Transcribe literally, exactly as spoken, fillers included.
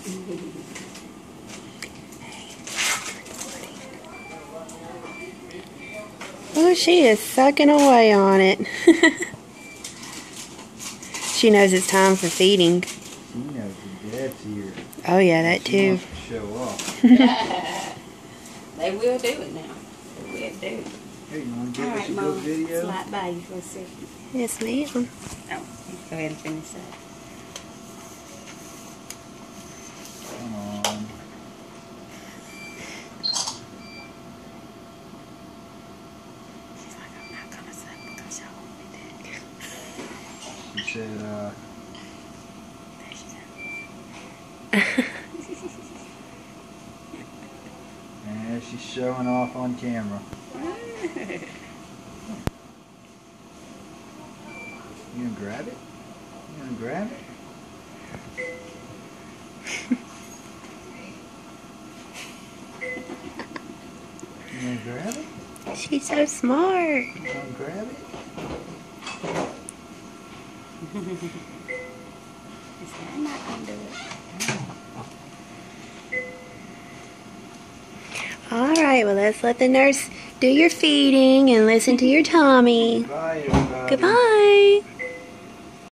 Oh, she is sucking away on it. She knows it's time for feeding. She knows the dad's here. Oh yeah, that she too. Wants to show off. They will do it now. They will do it. Hey, you want to give All us right, a Mom. good video? Slide by you for a second. Yes, ma'am. Oh, go ahead and finish that. Come on. She's like, I'm not gonna suck because y'all want me to. She said, uh... There she goes. And she's showing off on camera. You gonna grab it? You gonna grab it? You gonna grab it? She's so smart. You gonna grab it? She said, I'm not gonna do it. Alright, well let's let the nurse do your feeding and listen to your tummy. Bye, everybody. Goodbye.